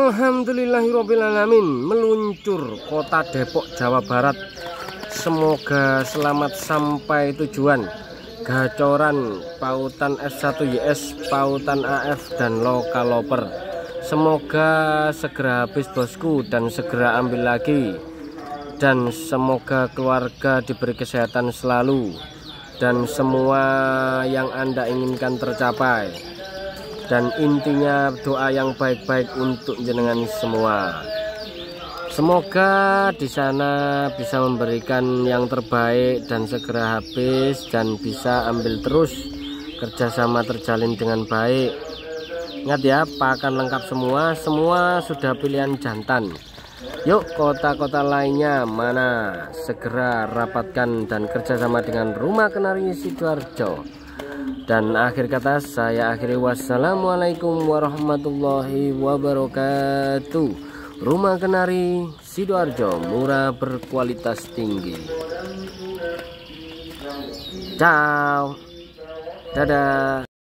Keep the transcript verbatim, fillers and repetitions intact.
Alhamdulillahirobbilalamin, meluncur kota Depok, Jawa Barat. Semoga selamat sampai tujuan. Gacoran pautan F satu Y S, pautan A F dan lokal loper. Semoga segera habis bosku dan segera ambil lagi. Dan semoga keluarga diberi kesehatan selalu dan semua yang Anda inginkan tercapai. Dan intinya doa yang baik-baik untuk jenengan semua. Semoga di sana bisa memberikan yang terbaik dan segera habis dan bisa ambil terus, kerjasama terjalin dengan baik. Ingat ya, pakan lengkap semua, semua sudah pilihan jantan. Yuk kota-kota lainnya mana, segera rapatkan dan kerjasama dengan Rumah Kenari Sidoarjo. Dan akhir kata saya akhiri, wassalamualaikum warahmatullahi wabarakatuh. Rumah Kenari Sidoarjo, murah berkualitas tinggi. Ciao, dadah.